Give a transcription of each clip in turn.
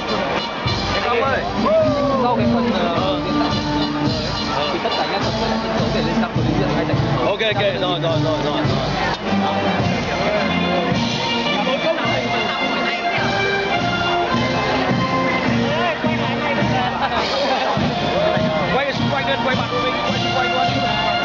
Công ơi, sau cái phần diễn tập thì tất cả nhân vật sẽ sân khấu để lên tập của lý diện ngay tại sân khấu. Ok ok rồi. Quay xung quanh lên, quay mặt của mình, quay xung quanh luôn.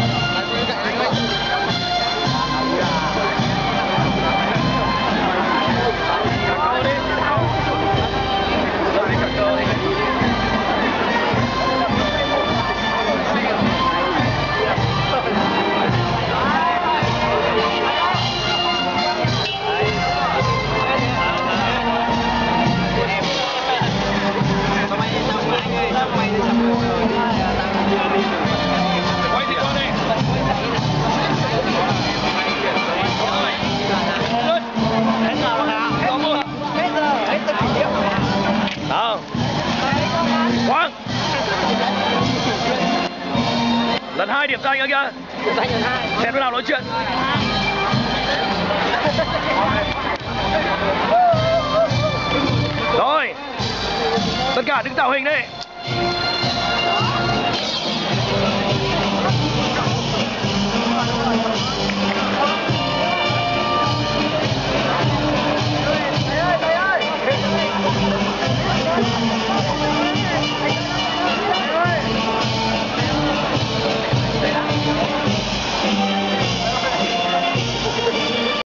Quay thì con đi. Hết giờ rồi hả? Hết giờ kỷ niệm. Nào. Quang. Lần 2 điểm danh kìa. Điểm danh lần 2. Xem đứa nào nói chuyện. Rồi. Tất cả đứng tạo hình đi.